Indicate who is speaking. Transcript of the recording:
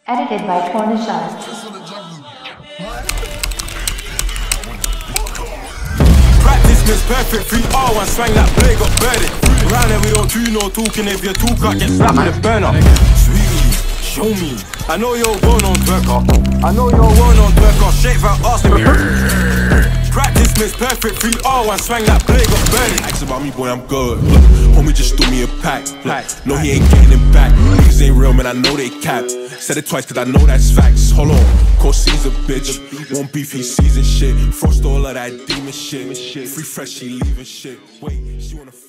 Speaker 1: Edited by Tornashon.
Speaker 2: Practice makes perfect, 3R1 swang like play got birded. Round here we don't do no talking, if you talk I get slapped with a burner. Sweetie, show me, I know you're well known twerker. I know you're well known twerker, shake that ass to me. Practice makes perfect, 3R1 swang like play got birded. Ask about me boy, I'm good. Homie just threw me a pack. No he ain't getting it back. Niggas ain't real man, I know they capped. Said it twice cause I know that's facts. Hold on, cause he's a bitch. Won't beef, he season shit. Frost all of that demon shit. Free fresh, she leaving shit. Wait, she wanna